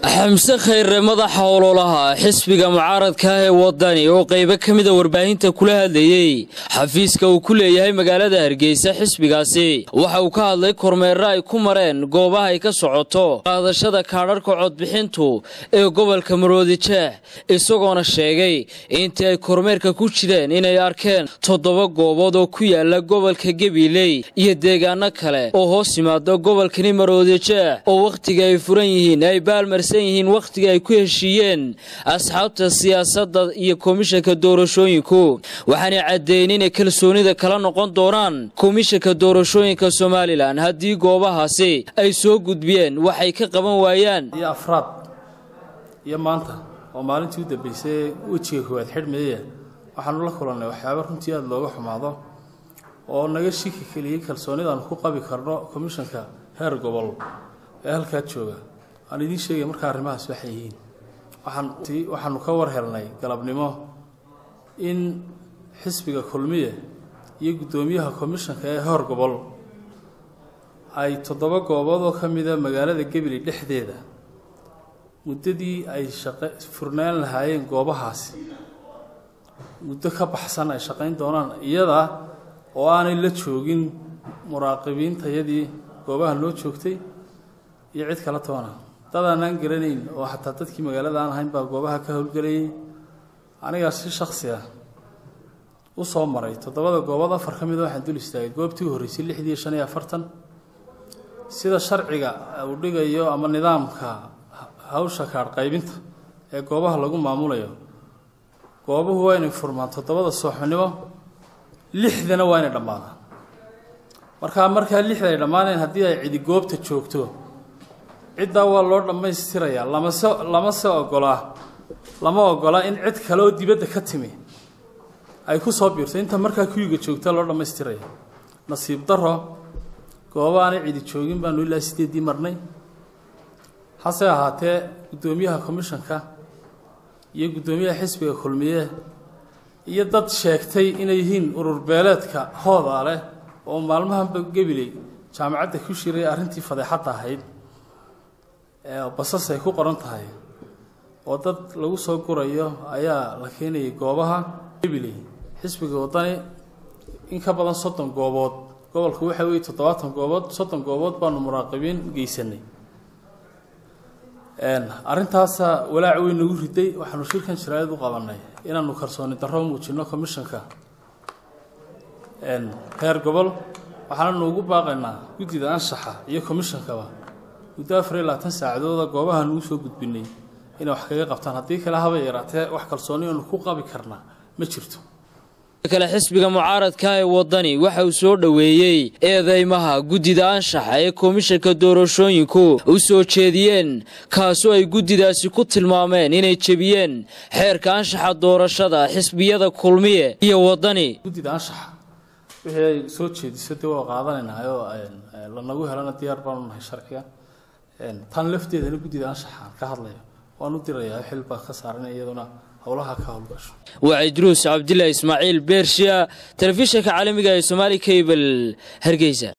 xamse khayre madaxa ololaha xisbiga mucaaradka ah ee wadani oo qaybo kamid ah warbaahinta kula hadlayay xafiiska uu ku leeyahay magaalada Hargeysa xisbigaasi waxa uu ka hadlay kormeer ay ku mareen goobaha ay ka socoto qaadashada kaadhadhka codbixintu ee gobolka Maroodijeex isagoona sheegay intii ay kormeerka ku jireen inay arkeen 7 goobood oo ku yaala gobolka Gabiley iyo deegaano kale oo hoos yimaado gobolka Maroodijeex oo waqtiga ay furan yihiin ay baalmarsan yihiin waqtiga ay ku heshiiyeen asxaabta siyaasadda iyo komishanka doorashooyinku waxaana cadeeyeen in kalsoonida kala noqon doonaan komishanka doorashooyinka Soomaaliland hadii goobahaasi ay soo gudbiyeen waxay ka qaban waayaan iyo afraad iyo maanta oo maalintii u dambeysay wajiga koowaad xidhmeeyay waxaan la kulanay waxyaabo runtii aad looga xumaado oo naga shiki kaliya kalsoonida aan ku qabi karno komishanka heer gobol ee halka jooga aan idin sheegay marka arrimahaas waxay yihiin waxaan ka war helnay galabnimo in xisbiga kulmiye iyo gudoomiyaha komishanka ee heer gobol ay 7 goobood oo kamid ah magaalada Gabiley dhexdeeda muddadii ay shaqo furnaan lahaayeen goobahaas muddo ka baxsan ay shaqayn doonaan iyada oo aanay la joogin muraaqibiintayadii goobaha loo joogtay iyo cid kala toona dadaan garanayn oo xataa dadkii magaalada aan ahayn baa goobaha ka howlgalay aniga si shakhsi ah u soo maray 7 goobood 4 kamid ah waxaan dul istaagay goobtii horeysay 645 sida sharciga uu dhigayo ama nidaamka hawsha kaar qaybinta ee goobaha lagu maamulayo goobuhu waa inay furmaan 7 subaxnimo 6dana waa inay dhamaadaan marka 6 ay dhamaaneen hadii ay cidi goobta joogto cidda waa loo dhameystirayaa lama ogola in cid kale oo dibadda ka timi ay ku soo biirto inta markaa kuyga joogta loo dhameystirayaa nasiib daro goobaha cidi joogin baan ilaa 8 marnay hase ahaatee gudoomiyaha komishanka iyo gudoomiyaha xisbiga kulmiye iyo dad sheegtay inay yihiin urur beeleedka hoodaale oo maalmahan Gabiley jaamacadda ku shiray arintii fadeexada ahayd basas ay ku qoran tahay oo dad lagu soo gurayo ayaa la keenay goobaha Gabiley xisbiga wadani in ka badan 30 goobood gobolka waxa weey 70 goobood 30 goobood baan muraaqibiin geysanay arintaas walaac weyn ugu riday waxaanu shirkan shiraayad u qabanay inaanu kalsooni darro muujino komishanka heer gobol waxaanu ugu baaqaynaa gudida anshaxa iyo komishankaba muddo 24 saacadood goobaha uu soo gudbinay in wax kaga qabtaan hadii kala haba yaraatee wax kalsooni oo ku qabi karna ma jirto kala xisbiga mucaaradka ee wadani waxa uu soo dhaweeyay eedeymaha gudida anshaxa ee komishanka doorashooyinku u soo jeediyeen kaasoo ay gudidaasi ku tilmaameen inay jabiyeen xeerka anshaxa doorashada xisbiyada kulmiye iyo wadani gudida anshaxa waxay soo jeedisay waa qaadanaynaayoo la nagu helana diyaar baan u nahay sharciga tan lafteedana gudida anshaxa ka hadlayo waan u dirayaa xilba ka saaran iyaduna howlaha ka howlgasho وعيدروس عبد الله إسماعيل بيرشيا تلفزيون عالمي Somali Cable Hargeysa.